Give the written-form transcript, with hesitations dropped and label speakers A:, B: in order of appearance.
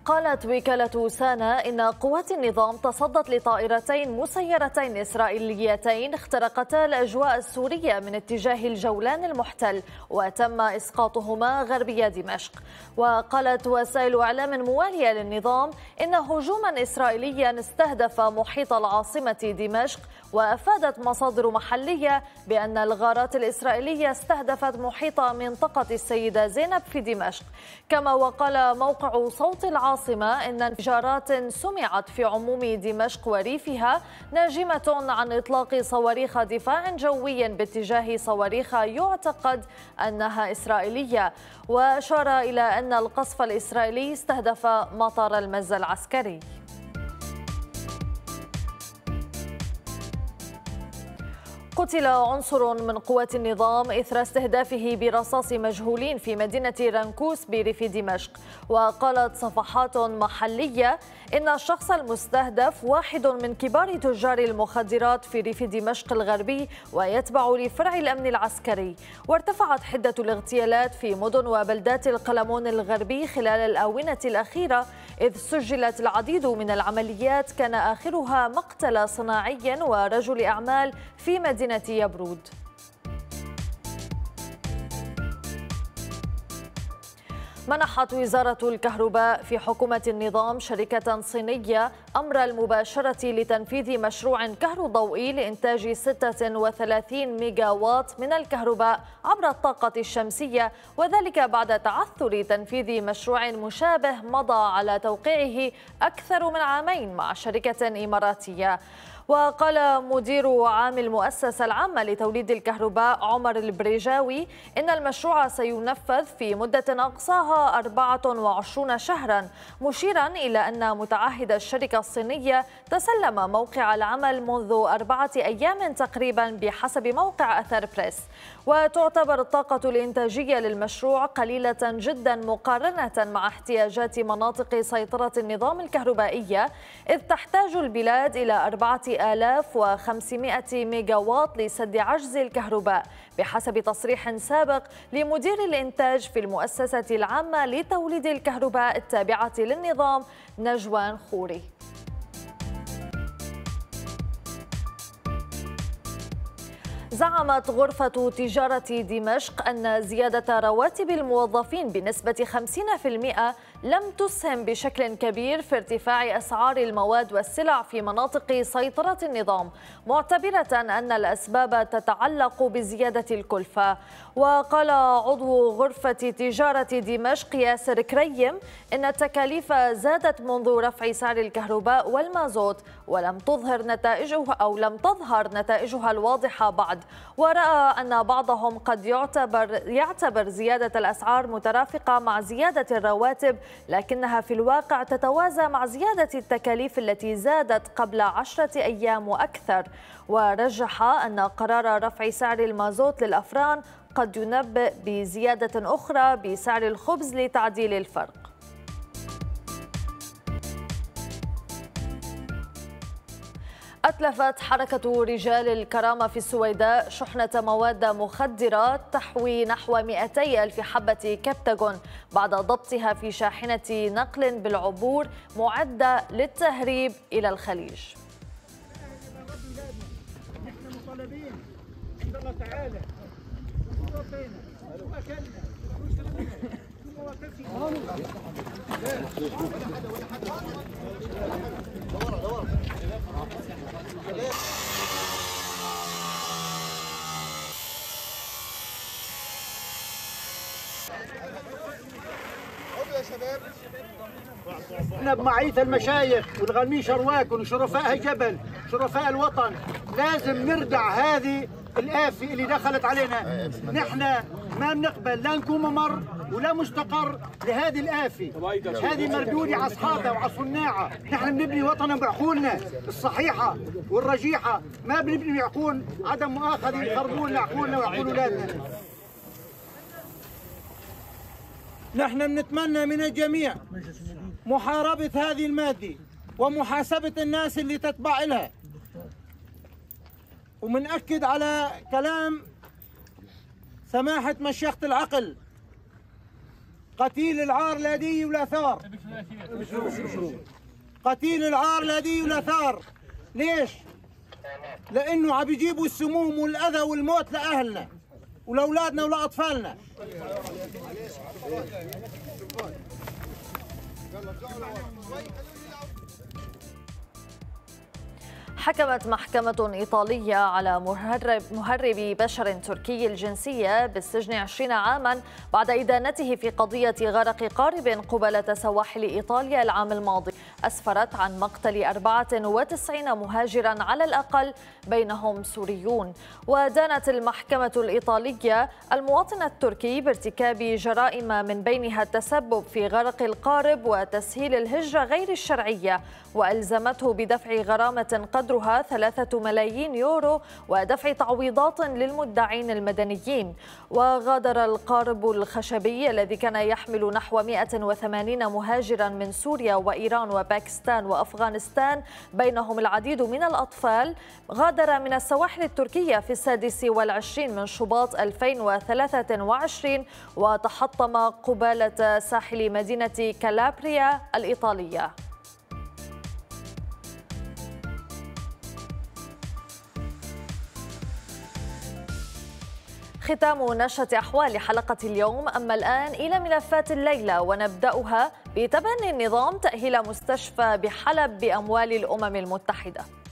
A: قالت وكالة سانا إن قوات النظام تصدت لطائرتين مسيرتين إسرائيليتين اخترقتا الأجواء السورية من اتجاه الجولان المحتل وتم إسقاطهما غربي دمشق. وقالت وسائل إعلام موالية للنظام إن هجوما إسرائيليا استهدف محيط العاصمة دمشق، وأفادت مصادر محلية بأن الغارات الإسرائيلية استهدفت محيط منطقة السيدة زينب في دمشق. كما وقال موقع صوت العاصمة إن انفجارات سمعت في عموم دمشق وريفها ناجمة عن إطلاق صواريخ دفاع جوي باتجاه صواريخ يعتقد أنها إسرائيلية، وأشار إلى أن القصف الإسرائيلي استهدف مطار المزة العسكري. قتل عنصر من قوات النظام إثر استهدافه برصاص مجهولين في مدينة رنكوس بريف دمشق. وقالت صفحات محلية إن الشخص المستهدف واحد من كبار تجار المخدرات في ريف دمشق الغربي ويتبع لفرع الأمن العسكري. وارتفعت حدة الاغتيالات في مدن وبلدات القلمون الغربي خلال الآونة الأخيرة، إذ سجلت العديد من العمليات كان آخرها مقتل صناعي ورجل أعمال في مدينة يبرود. منحت وزارة الكهرباء في حكومة النظام شركة صينية أمر المباشرة لتنفيذ مشروع كهروضوئي لإنتاج 36 ميجا واط من الكهرباء عبر الطاقة الشمسية، وذلك بعد تعثر تنفيذ مشروع مشابه مضى على توقيعه أكثر من عامين مع شركة إماراتية. وقال مدير عام المؤسسة العامة لتوليد الكهرباء عمر البريجاوي إن المشروع سينفذ في مدة أقصاها 24 شهرا، مشيرا إلى أن متعهد الشركة الصينية تسلم موقع العمل منذ 4 أيام تقريبا بحسب موقع أثر بريس. وتعتبر الطاقة الإنتاجية للمشروع قليلة جدا مقارنة مع احتياجات مناطق سيطرة النظام الكهربائية، إذ تحتاج البلاد إلى 4500 ميجا واط لسد عجز الكهرباء بحسب تصريح سابق لمدير الإنتاج في المؤسسة العامة لتوليد الكهرباء التابعة للنظام نجوان خوري. زعمت غرفة تجارة دمشق أن زيادة رواتب الموظفين بنسبة 50% لم تسهم بشكل كبير في ارتفاع أسعار المواد والسلع في مناطق سيطرة النظام، معتبرة أن الأسباب تتعلق بزيادة الكلفة. وقال عضو غرفة تجارة دمشق ياسر كريم إن التكاليف زادت منذ رفع سعر الكهرباء والمازوت ولم تظهر نتائجها الواضحة بعد، ورأى أن بعضهم قد يعتبر زيادة الأسعار مترافقة مع زيادة الرواتب، لكنها في الواقع تتوازى مع زيادة التكاليف التي زادت قبل 10 أيام وأكثر. ورجح أن قرار رفع سعر المازوت للأفران قد ينبئ بزيادة أخرى بسعر الخبز لتعديل الفرق. أتلفت حركة رجال الكرامة في السويداء شحنة مواد مخدرة تحوي نحو 200 ألف حبة كبتاغون بعد ضبطها في شاحنة نقل بالعبور معدة للتهريب إلى الخليج. نحن مطالبين عند الله تعالى
B: احنا بمعية المشايخ والغنمين شرواكن وشرفاء جبل شرفاء الوطن لازم نردع هذه الآفة اللي دخلت علينا. نحن ما بنقبل لا نكون ممر ولا مستقر لهذه الآفة. هذه مردودة على أصحابها وعلى صناعها. نحن بنبني وطنا بعقولنا الصحيحة والرجيحة، ما بنبني بعقول عدم مؤاخذة يخربون لنا عقولنا وعقول أولادنا. نحن بنتمنى من الجميع محاربة هذه المادة ومحاسبة الناس اللي تتبع لها، ومنأكد على كلام سماحة مشيخة العقل قتيل العار لا دي ولا ثار. قتيل العار لا دي ولا ثار. ليش؟ لأنه عم يجيبوا السموم والأذى والموت لأهلنا ولأولادنا ولأطفالنا.
A: حكمت محكمة إيطالية على مهرب بشر تركي الجنسية بالسجن 20 عاما بعد إدانته في قضية غرق قارب قبالة سواحل إيطاليا العام الماضي أسفرت عن مقتل 94 مهاجرا على الأقل بينهم سوريون. ودانت المحكمة الإيطالية المواطن التركي بارتكاب جرائم من بينها التسبب في غرق القارب وتسهيل الهجرة غير الشرعية، وألزمته بدفع غرامة قدرها 3 ملايين يورو ودفع تعويضات للمدعين المدنيين. وغادر القارب الخشبي الذي كان يحمل نحو 180 مهاجرا من سوريا وإيران وباكستان وأفغانستان بينهم العديد من الأطفال، غادر من السواحل التركية في 26 من شباط 2023 وتحطم قبالة ساحل مدينة كالابريا الإيطالية. ختام نشرة أحوال حلقة اليوم. أما الآن إلى ملفات الليلة، ونبدأها بتبني النظام تأهيل مستشفى بحلب بأموال الأمم المتحدة.